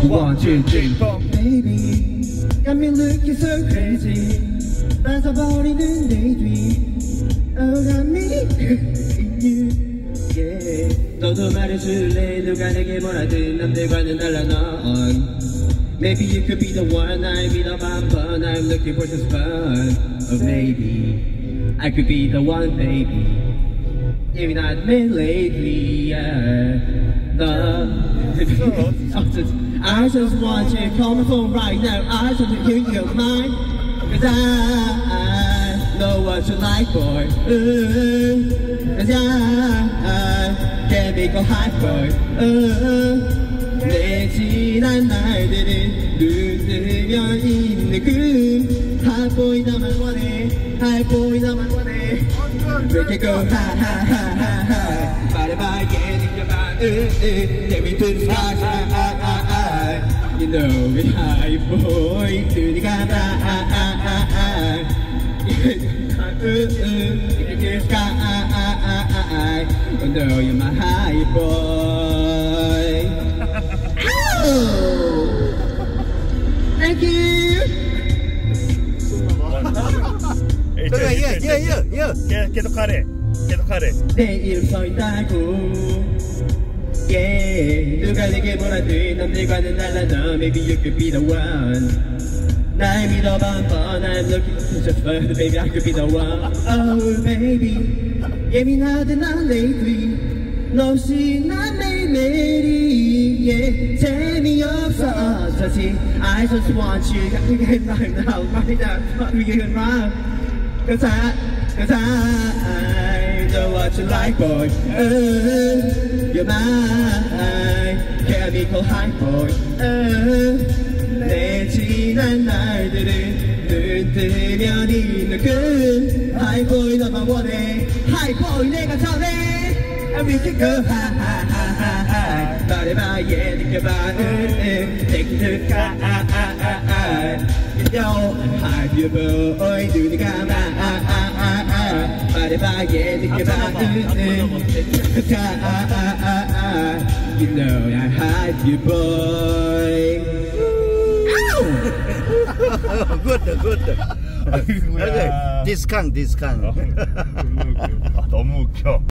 One, two, three, four. Baby, got me looking so crazy. That's about in the daydream. Oh, got me in you. Yeah. 너도 말해줄래? 누가 내게 뭐라든 남들과는 달라 넌. Maybe you could be the one I meet up on fun. I'm looking for some fun. Oh, maybe I could be the one, baby. Maybe not me lately, yeah. I just want you to call my phone right now. I just want to hear your mind. Cause I know what you like, boy. Cause I can't make a high, boy. 내 지난 날들은 눈 뜨면 있는 그 high boy 나만 원해. High boy 나만 원해. We can go high, high, high, high, high. 말해봐, yeah, 느껴봐, Take me to the sky, high, high, high, high. You know me, high boy, 눈이 가다, Take me to the sky, Oh no, you're my high boy. Oh, thank you. 계속 하래. 내 이름 써있다고. Yeah, 누가 내게 뭐라든 남들과는 달라 너. Maybe you could be the one. 날 믿어봐 한번. I'm looking for just fun. Baby, I could be the one. Oh, baby, 예민하대 난 lately. 너 없이 난 매일매일이 yeah. 재미없어 어쩌지. I just want you. 그게 말 나오 말이 나 그게 말. Cause I know what you like, boy. You're mine. Chemical high, boy. 내 지난 날들은 눈 뜨면 있는 그 high boy 너만 원해. High boy 내가 전해. And we can go high, high, high, high, high. 말해봐, yeah, 느껴봐, Take me to the sky. You know I'm high, you boy. 눈이 감아, 말해봐, yeah, 느껴봐, Take me to the sky. You know I'm high, you boy. good. 아이고야. 디스캉. 너무 웃겨.